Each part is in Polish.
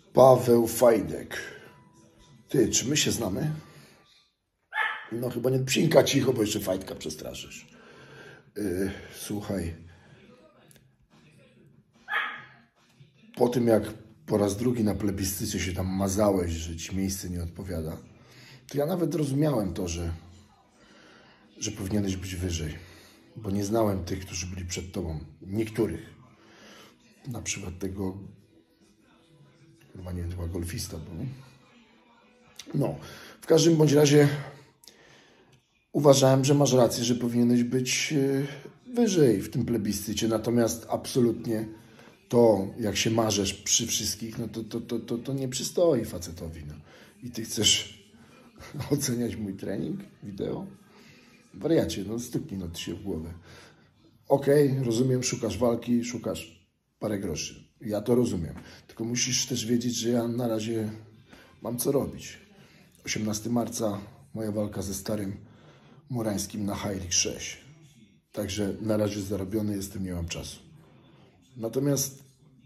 Paweł Fajdek. Ty, czy my się znamy? No chyba nie. Psinka cicho, bo jeszcze Fajdka przestraszysz. Słuchaj. Po tym jak po raz drugi na plebiscycie się tam mazałeś, że ci miejsce nie odpowiada, to ja nawet rozumiałem to, że powinieneś być wyżej. Bo nie znałem tych, którzy byli przed tobą. Niektórych. Na przykład tego, chyba nie wiem, chyba golfista był. No, w każdym bądź razie uważałem, że masz rację, że powinieneś być wyżej w tym plebiscycie. Natomiast absolutnie to, jak się marzesz przy wszystkich, no to nie przystoi facetowi. No. I ty chcesz oceniać mój trening wideo? Wariacie, no stuknij no ty się w głowę. Okej, rozumiem, szukasz walki, szukasz parę groszy. Ja to rozumiem. Tylko musisz też wiedzieć, że ja na razie mam co robić. 18 marca moja walka ze starym Murańskim na High League 6. Także na razie zarobiony jestem, nie mam czasu. Natomiast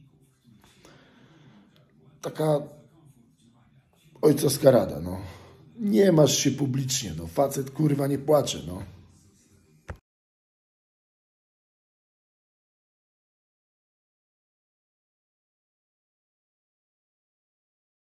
taka ojcowska rada, no. Nie masz się publicznie, no. Facet kurwa nie płacze, no.